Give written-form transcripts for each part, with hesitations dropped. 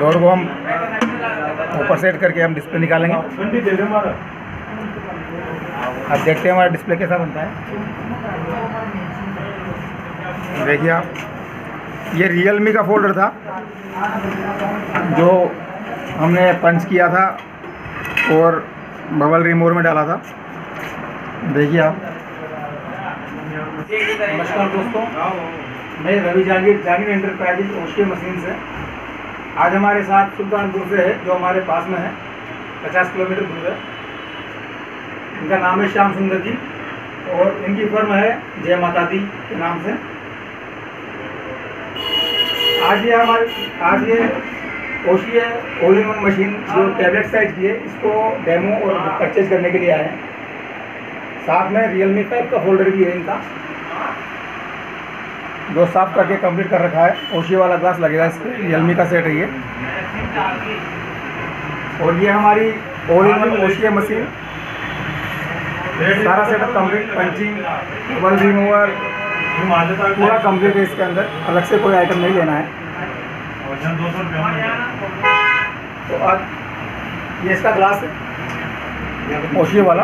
Door को हम ऊपर सेट करके हम डिस्प्ले निकालेंगे। अब देखते हैं हमारा डिस्प्ले कैसा बनता है। देखिए आप, ये रियलमी का फोल्डर था जो हमने पंच किया था और बबल रिमूवर में डाला था। देखिए आप। नमस्कार दोस्तों, मैं रवि जागीर एंटरप्राइजेज ओशिया मशीन से। आज हमारे साथ सुल्तानपुर से है, जो हमारे पास में है, 50 किलोमीटर दूर है। इनका नाम है श्याम सुंदर जी और इनकी फर्म है जय माता दी के नाम से। आज ये Oshiya all in one machine जो टैबलेट साइज की है, इसको डेमो और परचेज करने के लिए आए हैं। साथ में रियलमी 5 का फोल्डर भी है इनका, जो साफ करके कंप्लीट कर रखा है। ओशिया वाला ग्लास लगेगा इस पर, रियलमी का सेट है ये। और ये हमारी all in one Oshiya machine, सारा setup complete, punching, bubble remover पूरा कंप्लीट है। इसके अंदर अलग से कोई आइटम नहीं लेना है। तो आज ये इसका ग्लास है ओशिया वाला,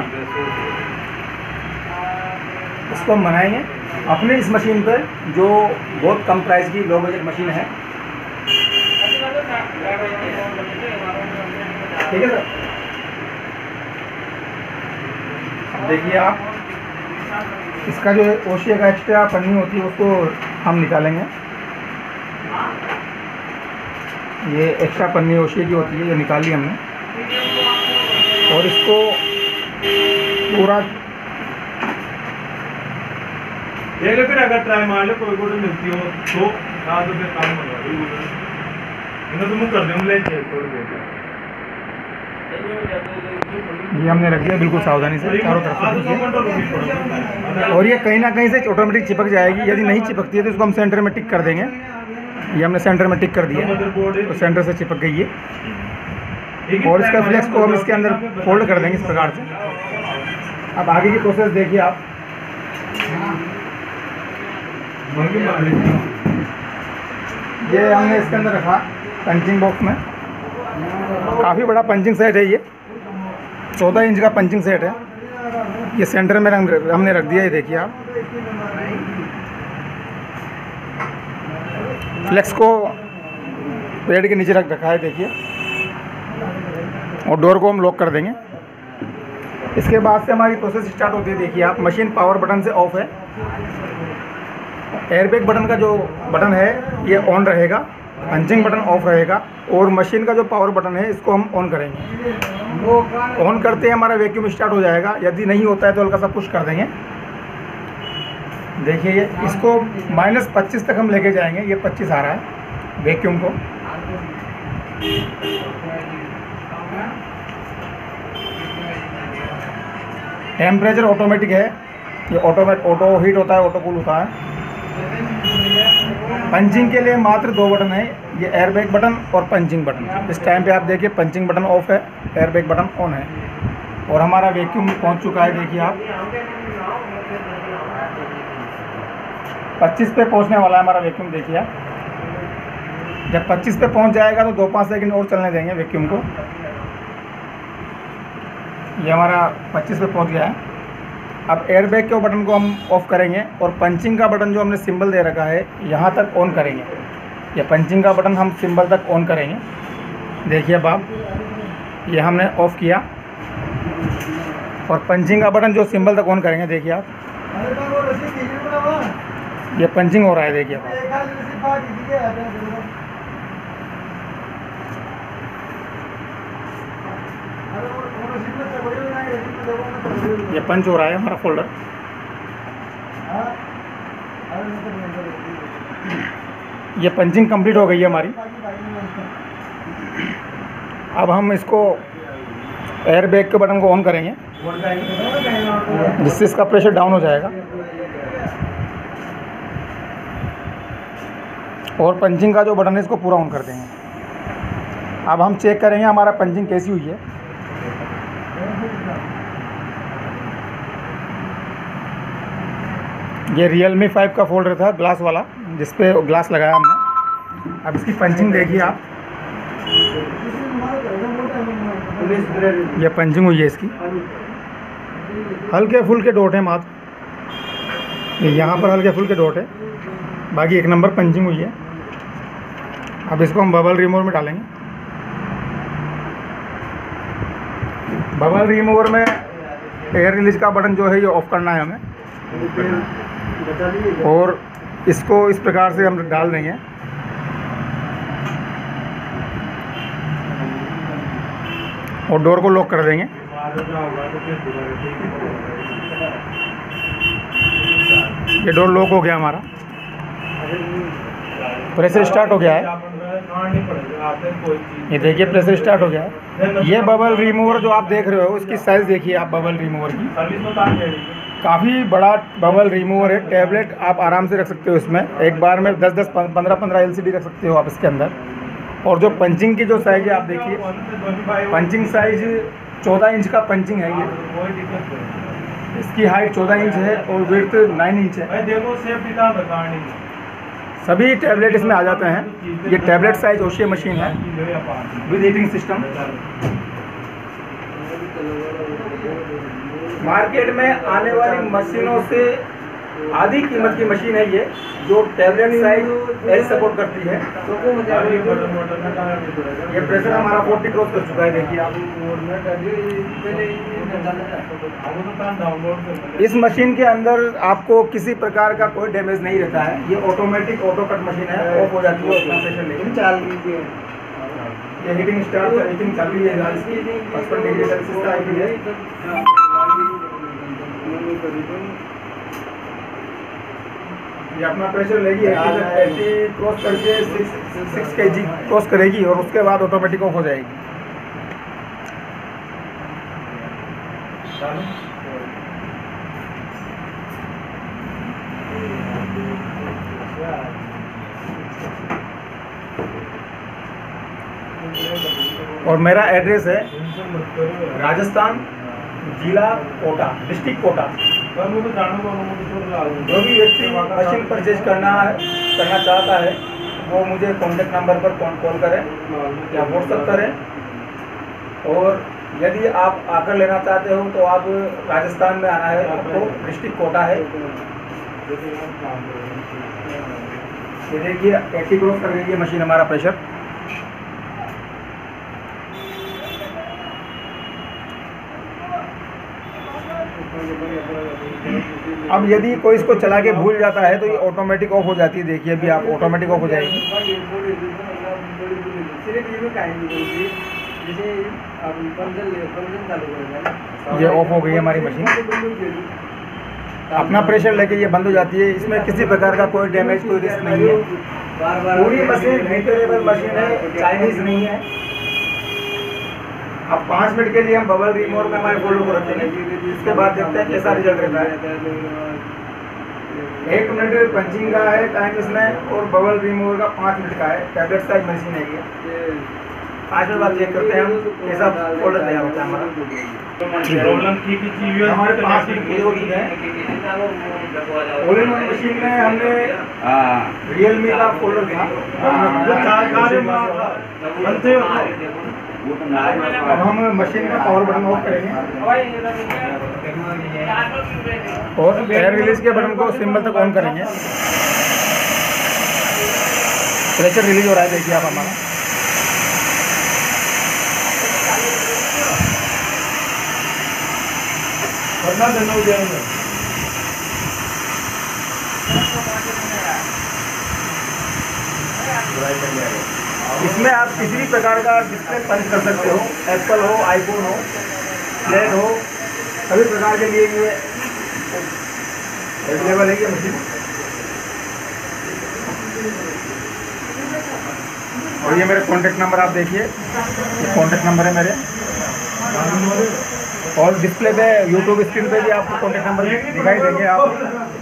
इसको हम बनाएंगे अपने इस मशीन पे, जो बहुत कम प्राइस की लो बजट मशीन है। ठीक है सर। देखिए आप, इसका जो ओशिया का एक्स्ट्रा पन्नी होती है उसको हम निकालेंगे। ये एक्स्ट्रा पन्नी ओशिया की होती है, जो निकाल ली हमने। और इसको पूरा देख लो, फिर अगर ट्राई मार लो कोई कोई मिलती हो तो तो फिर काम करवा दो। इन्हें तो मुझे कर दूँगा ले चेक कर दो। ये हमने रख दिया बिल्कुल सावधानी से चारों तरफ से। और ये कहीं ना कहीं से ऑटोमेटिक चिपक जाएगी। यदि नहीं चिपकती है तो इसको हम सेंटर में टिक कर देंगे। ये हमने सेंटर में टिक कर दिया तो सेंटर से चिपक गई है। और इसका फ्लेक्स को हम इसके अंदर फोल्ड कर देंगे इस प्रकार से। अब आगे की प्रोसेस देखिए आप। ये हमने इसके अंदर रखा पंचिंग बॉक्स में। काफ़ी बड़ा पंचिंग सेट है ये, 14 इंच का पंचिंग सेट है। ये सेंटर में हमने रख दिया। ये देखिए आप, फ्लेक्स को पेड़ के नीचे रख रखा है। देखिए, और डोर को हम लॉक कर देंगे। इसके बाद से हमारी प्रोसेस स्टार्ट होती है। देखिए आप, मशीन पावर बटन से ऑफ है। एयरबैग बटन का जो बटन है ये ऑन रहेगा, पंचिंग बटन ऑफ रहेगा। और मशीन का जो पावर बटन है इसको हम ऑन करेंगे। ऑन करते ही हमारा वैक्यूम स्टार्ट हो जाएगा। यदि नहीं होता है तो हल्का सा पुश कर देंगे। देखिए ये, इसको -25 तक हम लेके जाएंगे। ये 25 आ रहा है वैक्यूम को। टेम्परेचर ऑटोमेटिक है। ये ऑटो हीट होता है, ऑटो कूल होता है। पंचिंग के लिए मात्र 2 बटन है, ये एयरबैग बटन और पंचिंग बटन। इस टाइम पे आप देखिए पंचिंग बटन ऑफ है, एयरबैग बटन ऑन है। और हमारा वैक्यूम पहुंच चुका है। देखिए आप, 25 पे पहुंचने वाला है हमारा वैक्यूम। देखिए आप, जब 25 पे पहुंच जाएगा तो 2-5 सेकंड और चलने देंगे वैक्यूम को। ये हमारा 25 पे पहुंच गया है। अब एयरबैग के बटन को हम ऑफ़ करेंगे और पंचिंग का बटन जो हमने सिंबल दे रखा है यहाँ तक ऑन करेंगे। ये पंचिंग का बटन हम सिंबल तक ऑन करेंगे। देखिए अब आप, ये हमने ऑफ़ किया और पंचिंग का बटन जो सिंबल तक ऑन करेंगे। देखिए आप, ये पंचिंग हो रहा है। देखिए आप, ये पंच हो रहा है हमारा फोल्डर। ये पंचिंग कंप्लीट हो गई है हमारी। अब हम इसको एयरबैग के बटन को ऑन करेंगे, जिससे इसका प्रेशर डाउन हो जाएगा। और पंचिंग का जो बटन है इसको पूरा ऑन कर देंगे। अब हम चेक करेंगे हमारा पंचिंग कैसी हुई है। ये रियलमी 5 का फोल्डर था, ग्लास वाला, जिस पे ग्लास लगाया हमने। अब इसकी पंचिंग देखिए आप। ये पंचिंग हुई है इसकी, हल्के फुल्के डॉट है मात्र, यहाँ पर हल्के फुल्के डॉट है, बाकी एक नंबर पंचिंग हुई है। अब इसको हम बबल रिमूवर में डालेंगे। बबल रिमूवर में एयर रिलीज का बटन जो है ये ऑफ करना है हमें, और इसको इस प्रकार से हम डाल देंगे। और डोर को लॉक कर देंगे। ये डोर लॉक हो गया हमारा, प्रेशर स्टार्ट हो गया है। ये देखिए प्रेशर स्टार्ट हो गया है। ये बबल रिमूवर जो आप देख रहे हो इसकी साइज़ देखिए आप बबल रिमूवर की, काफ़ी बड़ा बबल रिमूवर है। टैबलेट आप आराम से रख सकते हो इसमें, एक बार में 10-10 15-15 LCD रख सकते हो आप इसके अंदर। और जो पंचिंग की जो साइज़ है आप देखिए, पंचिंग साइज 14 इंच का पंचिंग है ये। इसकी हाइट 14 इंच है और विड्थ 9 इंच है। सभी टैबलेट इसमें आ जाते हैं। ये टैबलेट साइज ओशिया मशीन है विद हीटिंग सिस्टम। मार्केट में आने वाली मशीनों से आधी कीमत की मशीन है ये, जो टैबलेट साइज एज सपोर्ट करती है। ये प्रेशर हमारा 40 क्रॉस कर चुका है, देखिए आप। इस मशीन के अंदर आपको किसी प्रकार का कोई डैमेज नहीं रहता है। ये ऑटोमेटिक ऑटो कट मशीन है, ऑफ हो जाती है अपना प्रेशर लेकिन चाल लीजिए। ये हीटिंग स्टार्ट हीटिंग चल रही है इसकी 55 डिग्री सेल्सियस का आई है। ये अपना प्रेशर लेगी 80 क्रॉस करके 6 kg क्रॉस करेगी और उसके बाद ऑटोमेटिक ऑफ हो जाएगी। और मेरा एड्रेस है राजस्थान, जिला कोटा, डिस्ट्रिक्ट कोटा। जो भी व्यक्ति मशीन परचेज करना चाहता है वो मुझे कॉन्टेक्ट नंबर पर कॉल करें या व्हाट्सएप करें। और यदि आप आकर लेना चाहते हो तो आप राजस्थान में आना है, आपको डिस्ट्रिक्ट कोटा है। ये देखिए 80 क्रॉस कर रही है मशीन हमारा प्रेशर। अब यदि कोई इसको चला के भूल जाता है तो ये ऑटोमेटिक ऑफ हो जाती है। देखिए अभी आप ऑटोमेटिक ऑफ हो जाएगी। ये ऑफ हो गई है हमारी मशीन, अपना प्रेशर लेके ये बंद हो जाती है। इसमें किसी प्रकार का कोई डैमेज, कोई रिस्क नहीं है। पूरी मशीन रिपेयरेबल मशीन है, चाइनीज नहीं है। अब 5 मिनट के लिए हम बबल रिमूवर में हमारे फोल्डर को रखेंगे, इसके बाद देखते हैं कैसा रिजल्ट रहता है। 1 मिनट पंचिंग का है टाइम इसमें और बबल रिमूवर का 5 मिनट का है। टैबलेट साइज मशीन है ये। 5 मिनट बाद चेक करते हैं हम कैसा फोल्डर तैयार होता है हमारा। हमारे 5 मिनट पूरे हो चुके हैं। ऑल इन वन मशीन में हमने रियलमी का फोल्डर था। अब हम मशीन का पावर बटन ऑफ करेंगे और एयर रिलीज के बटन को सिंबल तक ऑन करेंगे। प्रेशर रिलीज हो रहा है, देखिए आप हमारा। इसमें आप किसी भी प्रकार का डिस्प्ले पंच कर सकते हो, एप्पल हो, आईफोन हो, फ्लैट हो, सभी प्रकार के लिए ये अवेलेबल है ये मशीन। और ये मेरे कॉन्टेक्ट नंबर आप देखिए, ये कॉन्टेक्ट नंबर है मेरे। और डिस्प्ले पे यूट्यूब स्क्रीन पे भी आपको कॉन्टेक्ट नंबर दिखाई देंगे। आप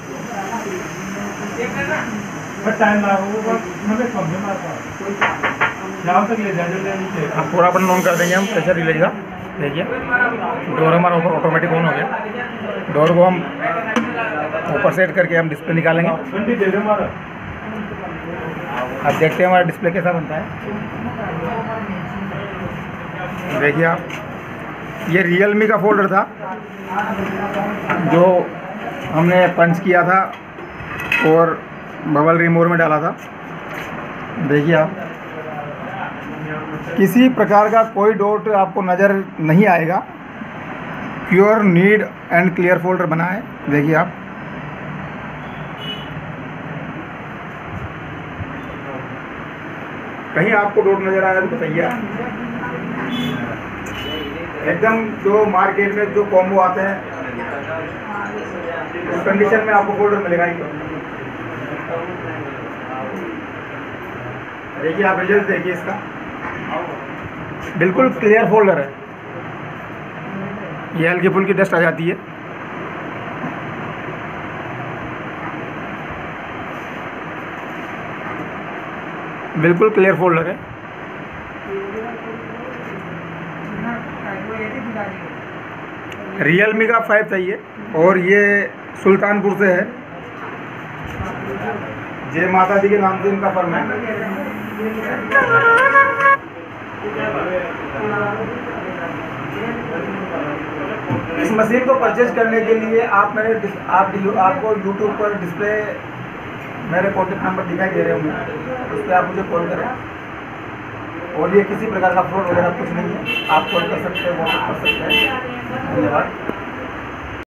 आप पूरा बटन ऑन कर देंगे हम प्रेशर रिलीज का। देखिए डोर हमारा ऊपर ऑटोमेटिक ऑन हो गया। डोर को हम ऊपर सेट करके हम डिस्प्ले निकालेंगे। अब देखते हैं हमारा डिस्प्ले कैसा बनता है। देखिए आप, ये रियलमी का फोल्डर था जो हमने पंच किया था और बबल रिमूवर में डाला था। देखिए आप, किसी प्रकार का कोई डॉट आपको नज़र नहीं आएगा। Pure neat and clear folder बना है। देखिए आप, कहीं आपको डॉट नज़र आ रहा है तो बताइए। एकदम जो मार्केट में जो कॉम्बो आते हैं उस कंडीशन में आपको फोल्डर मिलेगा ही। देखिए आप, रिजल्ट देखिए इसका, बिल्कुल क्लियर फोल्डर है। ये हल्की फुल्की डस्ट आ जाती है। बिल्कुल क्लियर फोल्डर है। रियलमी का 5 था ये, और ये सुल्तानपुर से है। जय माता दी के नाम से इनका फर्म है। इस मशीन को परचेज करने के लिए आपको यूट्यूब पर डिस्प्ले मेरे कॉन्टेक्ट नंबर दिखाई दे रहे होंगे, उस पर आप मुझे कॉल करें। और ये किसी प्रकार का फ्रॉड वगैरह कुछ नहीं है, आप कॉल कर सकते हैं, व्हाट्सएप कर सकते हैं। धन्यवाद।